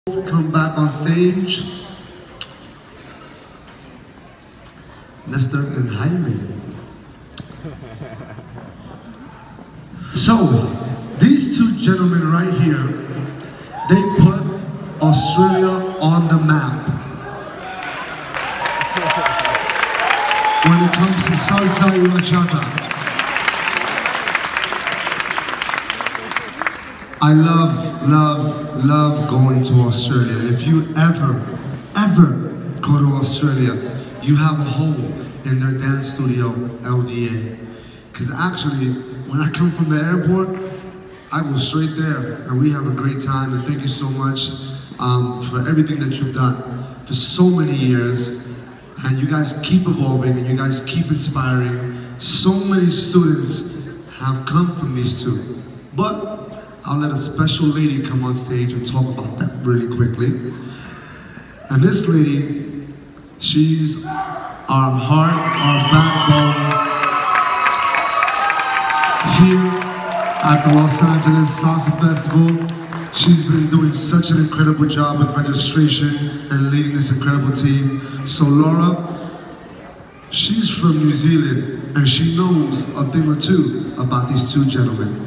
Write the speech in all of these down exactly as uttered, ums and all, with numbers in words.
Come back on stage. Nestor and Jaime. So, these two gentlemen right here, they put Australia on the map. When it comes to salsa y bachata. I love, love, love going to Australia. And if you ever, ever go to Australia, you have a hole in their dance studio, L D A. Because actually, when I come from the airport, I go straight there and we have a great time. And thank you so much um, for everything that you've done for so many years. And you guys keep evolving and you guys keep inspiring. So many students have come from these two. But I'll let a special lady come on stage and talk about that really quickly. And this lady, she's our heart, our backbone here at the Los Angeles Salsa Festival. She's been doing such an incredible job with registration and leading this incredible team. So Laura, she's from New Zealand and she knows a thing or two about these two gentlemen.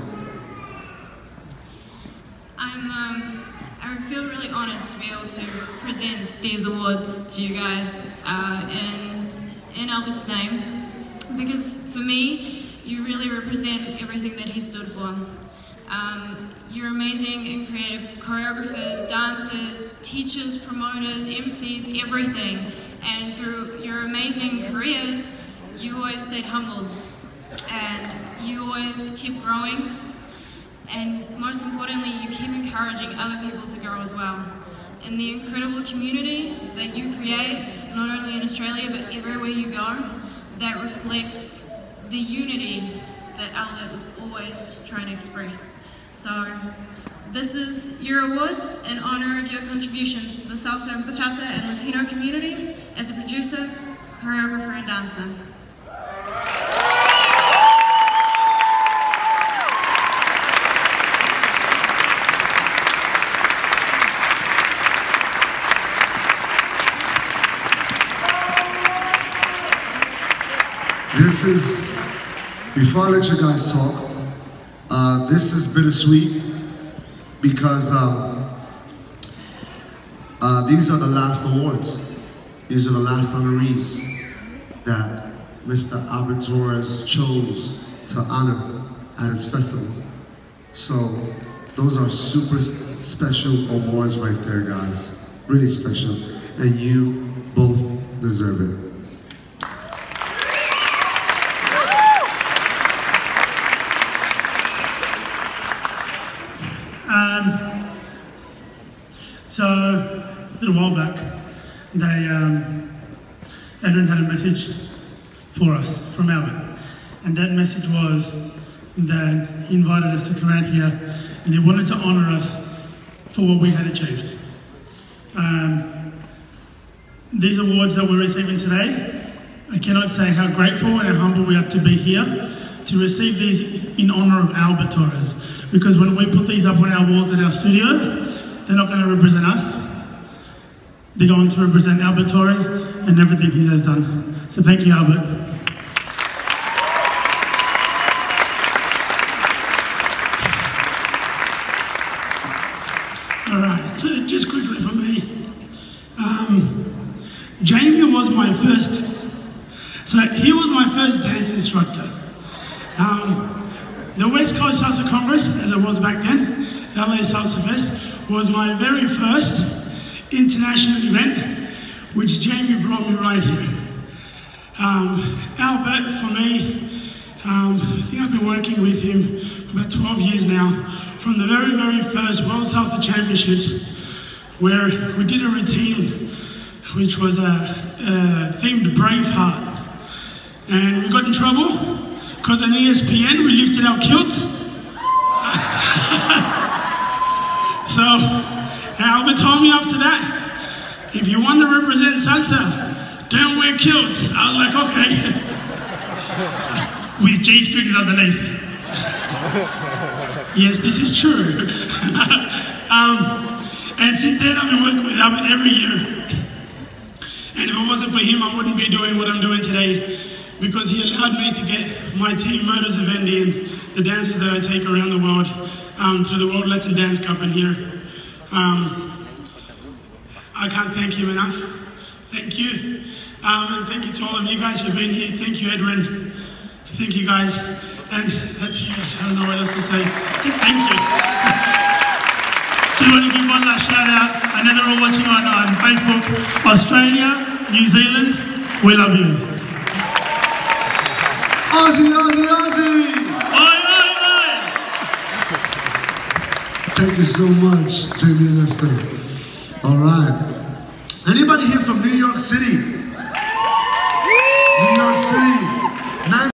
These awards to you guys uh, in, in Albert's name, because for me, you really represent everything that he stood for. Um, you're amazing and creative choreographers, dancers, teachers, promoters, M Cs, everything. And through your amazing careers, you always stayed humble and you always keep growing. And most importantly, you keep encouraging other people to grow as well. And the incredible community that you create, not only in Australia, but everywhere you go, that reflects the unity that Albert was always trying to express. So, this is your awards in honor of your contributions to the salsa and bachata and Latino community as a producer, choreographer, and dancer. This is, before I let you guys talk, uh, this is bittersweet because um, uh, these are the last awards. These are the last honorees that Mister Albert Torres chose to honor at his festival. So those are super special awards right there, guys. Really special. And you both deserve it. So, a little while back, they, um, Adrian had a message for us from Albert. And that message was that he invited us to come out here and he wanted to honour us for what we had achieved. Um, these awards that we're receiving today, I cannot say how grateful and how humble we are to be here to receive these in honour of Albert Torres. Because when we put these up on our walls in our studio, they're not going to represent us. They're going to represent Albert Torres and everything he has done. So thank you, Albert. All right, so just quickly for me. Um, Jamie was my first, so he was my first dance instructor. Um, the West Coast Salsa Congress, as it was back then, L A Salsa Fest, was my very first international event, which Jamie brought me right here. Um, Albert, for me, um, I think I've been working with him for about twelve years now, from the very, very first World Salsa Championships, where we did a routine, which was a, a themed Braveheart. And we got in trouble, because on E S P N, we lifted our kilts. So, Albert told me after that, if you want to represent salsa, don't wear kilts. I was like, okay. With G-strings underneath. Yes, this is true. um, And since then, I've been working with Albert every year. And if it wasn't for him, I wouldn't be doing what I'm doing today, because he allowed me to get my team, Motors Vivendi, and the dances that I take around the world um, through the World Latin Dance Cup in here. Um, I can't thank him enough. Thank you. Um, and thank you to all of you guys for being here. Thank you, Edwin. Thank you, guys. And that's it. I don't know what else to say. Just thank you. Just want to give one last shout out. I know they're all watching on, on Facebook. Australia, New Zealand, we love you. Aussie, Aussie, Aussie! Oi, oi, oi! Thank you so much, Jamie and Lester. All right. Anybody here from New York City? New York City.